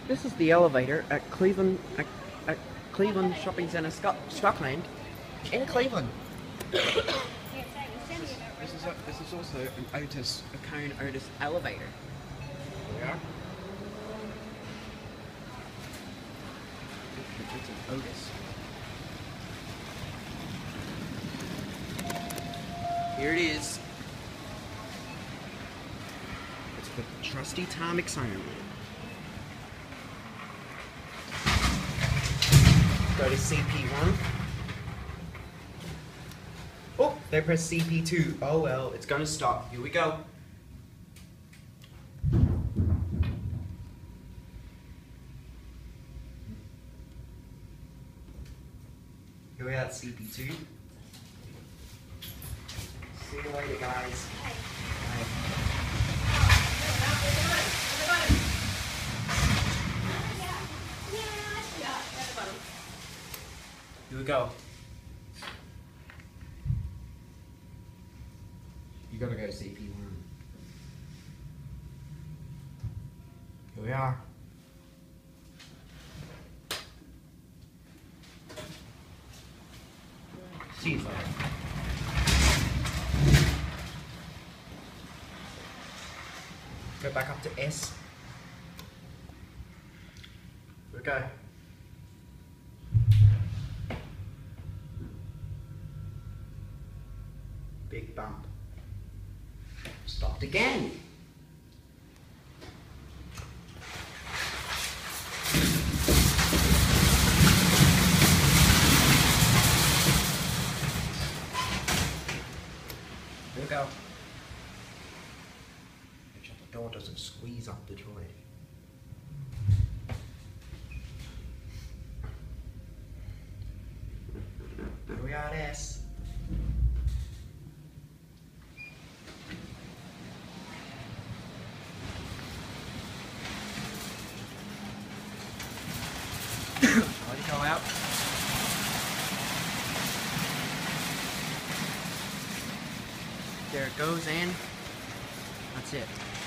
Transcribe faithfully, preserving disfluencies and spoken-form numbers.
This is the elevator at Cleveland at, at Cleveland Shopping Centre, Scot Scotland, in Cleveland. This is, a, this is also an Otis, a Cone Otis elevator. Yeah. It's an Otis. Here it is. It's the trusty Timex only. Go to C P one. Oh, they press C P two. Oh well, it's gonna stop. Here we go. Here we are at C P two. See you later, guys. Bye. Here we go. You gotta go to C P one. Here we are. See you later. Go back up to S. Here we go. Big bump. Stopped again. Here we go. Make sure the door doesn't squeeze up the joy. Here we are at S. Let it go out. There it goes, and that's it.